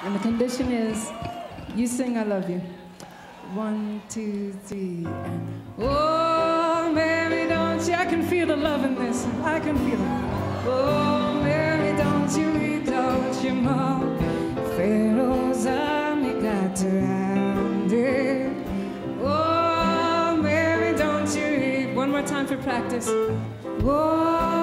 And the condition is, you sing I love you. 1, 2, 3, and oh, Mary, don't you? I can feel the love in this. I can feel it. Oh, Mary, don't you recall your mom? Pharaoh's army got surrounded. Oh, Mary, don't you read? One more time for practice. Oh,